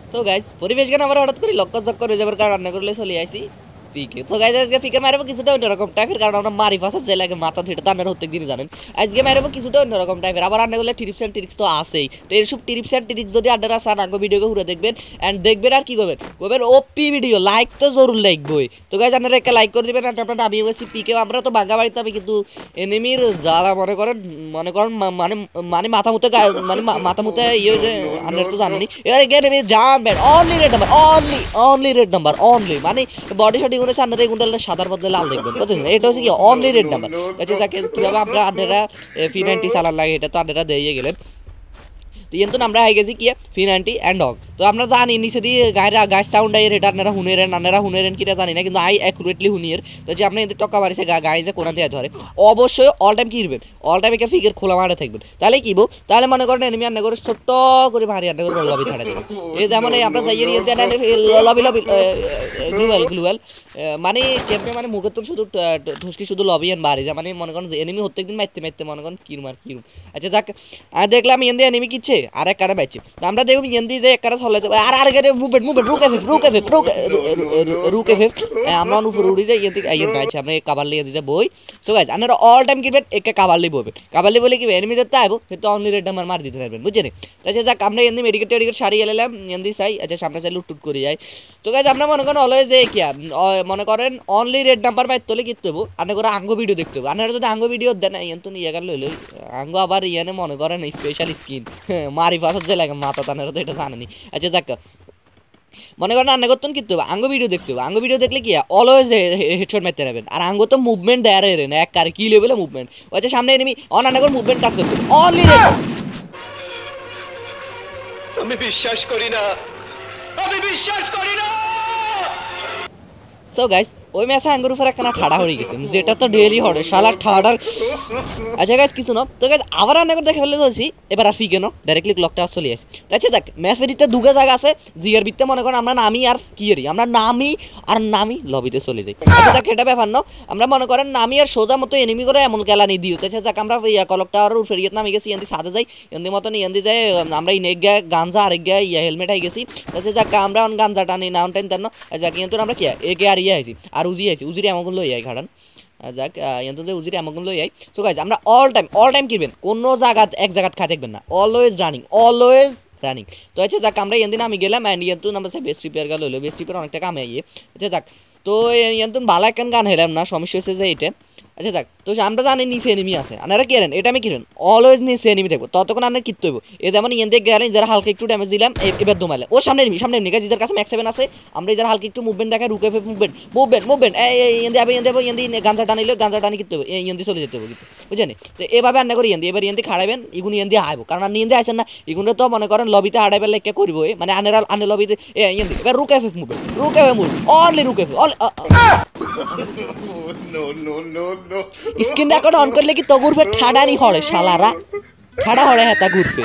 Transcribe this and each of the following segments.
So guys পরিবেশ গান আমরা হঠাৎ করে লক্ষ্য চক্কর হয়ে যাবার কারণ রান্না করলে চলে আসি পিকে। তো গাইস আজকে পিকে মারবো কিছুটা অন্যরকম টাইপের, কারণ আমরা মারি ফাঁসা যে লাগে মাথা ধরে তো আপনারা প্রত্যেক দিনই জানেন। আজকে মারবো কিছুটা অন্যরকম টাইপের, আবার রান্না করলে টিপস অ্যান্ড ট্রিক্স তো আছেই। তো এইসব টিপস অ্যান্ড ট্রিক্স যদি আপনারা চান আগে ভিডিওকে ঘুরে দেখবেন অ্যান্ড দেখবেন আর কি করবেন করবেন ওপি ভিডিও লাইক তো জরুর লাগবেই। তো গাইস আপনারা একটা লাইক করে দিবেন। আর আপনারা আমি বলছি পিকে আমরা তো বাঙ্গা বাড়িতে আমি কিন্তু এনিমির যারা মনে করেন মানে মানে মাথা মুতে মানে মাথা মুতে ইয়ে যে আপনারা তো জানেনই এর এনিমি জানবেন only red number only red number only মানে বডি শট ইগুনে সামনে এগুনে সাদার বদলে লাল দেখবেন বুঝছেন। এটা হচ্ছে কি অনলি রেড নাম্বার। আচ্ছা যাকে কিভাবে আপনারা P90 চালান লাগে এটা তো আপনারা দিয়ে গেলেন। তো কিন্তু আমরা হয়ে গেছি কি P90 অ্যান্ড ডগ। তো আমরা জানি নিচে দিয়ে গাছ সাউন্ড আই এটা আপনারা হুনেরেন কিটা জানি না, কিন্তু আই অ্যাকুরেটলি হুনিয়ের। তো যে আপনি কিন্তু টক্কা বাড়িছে গাড়ি যে কোনা দিয়ে ধরে অবশ্যই অল টাইম কি করবেন, অল টাইম একটা ফিগার খোলা মারে থাকবেন। তাহলে কি তাহলে মনে করেন এনিমি আন্না করে ছোট্ট করে ভারী আন্না করে লবি ছাড়া দেবেন। এই যেমন এই আমরা যাই লবি গ্লুয়াল মানে কেমনে মানে মুখের তো শুধু ঠুসকি শুধু লবি এন্ড বাড়ি যা মানে মনে করেন এনিমি প্রত্যেকদিন মারতে মনে করেন কিরম। আচ্ছা যাক দেখলাম এন্দি এনিমি কিচ্ছে আর এক কারে বাইছে। আমরা দেখব এন্দি যে এক কারে চলে যাবে আর আর গেলে মুভমেন্ট রুকে ফেফ আমরা উপরে উড়ি যাই এন্দি আইয়ের বাইছে আমরা কাবার লিয়ে দিতে বই। সো গাইস আপনারা অল টাইম কিরবেন একে কাবারলি বলবেন, কাবারলি বলে কি এনিমি যেতে আইবো সেটা অনলি রেড নাম্বার মার দিতে পারবেন বুঝছেন। তাছাড়া যাক আমরা এন্দি মেডিকেট সারিয়ে এলাম এন্দি চাই। আচ্ছা সামনে চাই লুট করে যাই। তো গাইস আমরা মনে করেন অলওয়েজ যে কি মনে করেন অনলি রেড নাম্বার মার তোলে কি হবো আপনি করে আঙ্গ ভিডিও দেখতে হবে। আপনারা যদি আঙ্গ ভিডিও দেন তো নিয়ে গেল লইল আঙ্গ আবার ইয়ানে মনে করেন স্পেশাল স্কিন মারি ফাঁসার যে লাগে মাথা তানেরা তো এটা জানেনি। আচ্ছা যাক মনে করেন রান্না করতেন কিন্তু আঙ্গ ভিডিও দেখতে হবে। আঙ্গ ভিডিও দেখলে কি অলওয়েজ হেডশট মারতে পারবেন। আর আঙ্গ তো মুভমেন্ট দেয় রে না এক কারে কি লেভেলে মুভমেন্ট। আচ্ছা সামনে এনিমি রান্না করে মুভমেন্ট কাজ করতে অনলি রেড। আমি বিশ্বাস করি না। সো গাইস ওই ম্যাচে আঙ্গুর উপর একটা ঠাড়া হয়ে গেছে যেটা তো ডেইলি হড়ে শালা ঠাড়ার। আচ্ছা গাইস কিছু না তো গাইস আবার রান্না করে দেখে ফেলে যাচ্ছি এবার আর ফিকে না ডাইরেক্টলি ক্লকটা চলে আসে। আচ্ছা দেখ ম্যাফেরিতে দুটো জায়গা আছে জিয়ার ভিত্তে মনে করেন আমরা নামি আর কিয়েরি আমরা নামি লবিতে চলে যাই। আচ্ছা দেখ এটা ব্যাপার না আমরা মনে করেন নামি আর সোজা মতো এনিমি করে এমন কেলানি দিই। আচ্ছা যাক আমরা ক্লকটা আর উপরে গিয়ে নামি গেছি এন্দি সাথে যাই এন্দি মতন এন্দি যাই আমরা ইনেক গা গাঞ্জা আরেক গা হেলমেট হয়ে গেছি। আচ্ছা যাক আমরা গাঞ্জা টানি নাউন টাইম তেন যাক কিন্তু আমরা কি একে আর ইয়ে আইছি আর উজি আইছি উজিরে এমন লই আই ঘাড়ান যাক এত যে উজিরে এমন লই আই। সো গাইস আমরা অল টাইম কিনবেন কোনো জায়গা এক জায়গা খাই থাকবেন না অলওয়েজ রানিং। তো আচ্ছা যাক আমরা এদিন আমি গেলাম অ্যান্ড ইয়ান্তুন আমরা বেস্ট রিপেয়ার গেল হলো বেস্ট রিপেয়ার অনেকটা কামে আইয়ে। আচ্ছা যাক তো ইয়ান্তুন ভালো একখান গান হেলাম না সমস্যা হচ্ছে যে এটা। আচ্ছা যাক তো আমরা জানি নিচে এনিমি আছে আপনারা কি করেন এটা আমি কিনেন অলওয়েজ নিচে এনিমি থাকবো ততক্ষণ আপনার কিনতে হইব। এই যেমন ইয়ান দিয়ে গেলেন যারা হালকা একটু ড্যামেজ দিলাম এবার দমালে ও সামনে এনিমি গাছ যার কাছে ম্যাক্স 7 আছে আমরা যারা হালকা একটু মুভমেন্ট দেখায় রুকে মুভমেন্ট ইয়ান্দি গাঞ্জা টানিলে গাঞ্জা টানি কিনতে হবে ইয়ান্দি চলে যেতে হবে বুঝলেন। তো এভাবে রান্না করি এবার ইয়ান্দি খাড়াবেন ইগুন ইয়ান্দি আইব কারণ আপনি ইয়ান্দি আসেন না ইগুনে তো মনে করেন লবিতে হাড়াইবার লেখা করবো মানে আনে লবিতে ইয়ান্দি এবার রুকে মুভ অনলি রুকে অল স্ক্রিন রেকর্ড অন করলে কি তো ঘুরবে ঠাডানি হড়ে শালারা ঠাডা হড়ে হেতা ঘুরবে।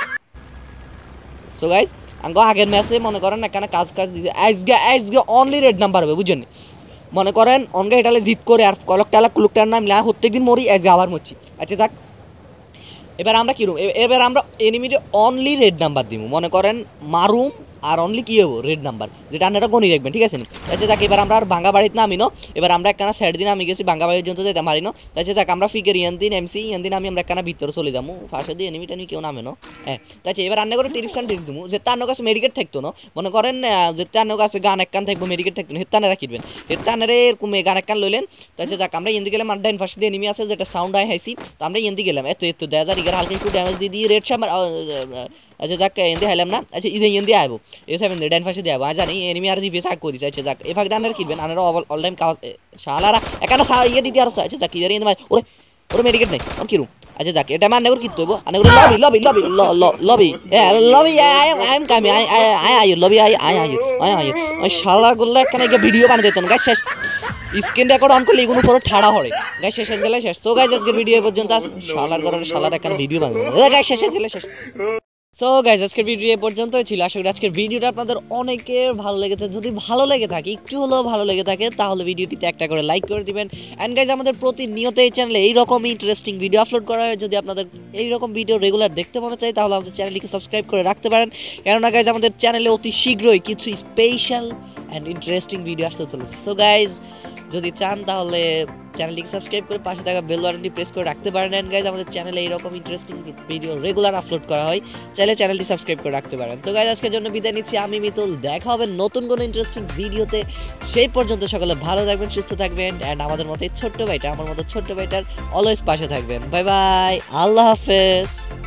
সো গাইস আঙ্গ আগের ম্যাচে মনে করেন এখানে কাজ দিছে আজকে অনলি রেড নাম্বার হবে বুঝছেন। মনে করেন অনগে এটালে জিত করে আর ক্লুকটার নাম না প্রত্যেকদিন মরি আজকে আবার মরছি। আচ্ছা যাক এবার আমরা কিরম এবার আমরা এনিমিতে অনলি রেড নাম্বার দিব মনে করেন মারুম আর অনলি কি হবো রেড নাম্বার যেটা আপনারা গণি রাখবেন ঠিক আছে। আচ্ছা যাক এবার আমরা আর বাঙ্গা বাড়িতে নামি নো এবার আমরা একখানা সাইড দিন আমি গেছি বাঙ্গা বাড়ির জন্য যেতে পারি না। আচ্ছা যাক আমরা ফিগার ইয়ানদিন এমসি ইয়ানদিন আমি আমরা একখানা ভিতরে চলে যাবো ফাঁসে দিয়ে এনিমিটা নিয়ে কেউ নামে না হ্যাঁ। আচ্ছা এবার রান্না করে টিপস অ্যান্ড ট্রিক্স দেবো যেটা আপনার কাছে মেডিকেট থাকতো না মনে করেন যেটা আপনার কাছে গান একখান থাকবো মেডিকেট থাকতো না হেত্তানারা কিনবেন হেত্তানারে এরকম গান একখান লইলেন। আচ্ছা যাক আমরা ইন্দি গেলাম আড্ডাইন ফার্স্ট দিয়ে এনিমি আছে যেটা সাউন্ড আই হাইছি তো আমরা ইন্দি গেলাম এত 2000 হালকা একটু ড্যামেজ দিয়ে রেড শামার। আচ্ছা যাক এন্দি হাইলাম না আচ্ছা ইন্দি আইবো এ সেভেন ডাইন ফাঁসে দিয়ে জানি এনিমি আর জিপিএস হাক করে দিছে। আচ্ছা যাক এ ফাঁক দানের কিনবেন আপনারা অল টাইম শালারা এখানে ইয়ে দিতে আর আচ্ছা যাক ইয়ার ইন্দি ওরে মেডিকেট নাই আমি কিরু। আচ্ছা যাক এটা মানে কি হইব আনেগুলো লবি আই এম কামি আই লবি আই শালা গুলো এখানে ভিডিও বানিয়ে দিতেন গাইস শেষ স্ক্রিন রেকর্ড অন করলে এগুলো পুরো ঠাড়া হড়ে গাইস শেষ গেলে শেষ। তো গাইস আজকের ভিডিও পর্যন্ত শালার এখানে ভিডিও বানিয়ে গাইস শেষ গেলে শেষ। সো গাইজ আজকের ভিডিও এ পর্যন্তই ছিল। আশা করি আজকের ভিডিওটা আপনাদের অনেকের ভালো লেগেছে। যদি ভালো লেগে থাকে, একটু হলেও ভালো লেগে থাকে, তাহলে ভিডিওটিতে একটা করে লাইক করে দিবেন। অ্যান্ড গাইজ আমাদের প্রতিনিয়ত এই চ্যানেলে এইরকমই ইন্টারেস্টিং ভিডিও আপলোড করা হয়। যদি আপনাদের এইরকম ভিডিও রেগুলার দেখতে মনে চাই, তাহলে আমাদের চ্যানেলটিকে সাবস্ক্রাইব করে রাখতে পারেন। কেননা গাইজ আমাদের চ্যানেলে অতি শীঘ্রই কিছু স্পেশাল অ্যান্ড ইন্টারেস্টিং ভিডিও আসতে চলেছে। সো গাইজ যদি চান তাহলে চ্যানেলটিকে সাবস্ক্রাইব করে পাশে থাকা বেল বাটনটি প্রেস করে রাখতে পারেন। এন্ড গাইজ আমাদের চ্যানেলে এইরকম ইন্টারেস্টিং ভিডিও রেগুলার আপলোড করা হয়, চাইলে চ্যানেলটি সাবস্ক্রাইব করে রাখতে পারেন। তো গাইজ আজকের জন্য বিদায় নিচ্ছি, আমি মিতুল। দেখা হবে নতুন কোনো ইন্টারেস্টিং ভিডিওতে। সেই পর্যন্ত সকলে ভালো থাকবেন, সুস্থ থাকবেন, অ্যান্ড আমাদের মতো এই ছোট্ট ভাইটা, আমার মতো ছোট্ট ভাইটার অলওয়েজ পাশে থাকবেন। বাই বাই, আল্লাহ হাফেজ।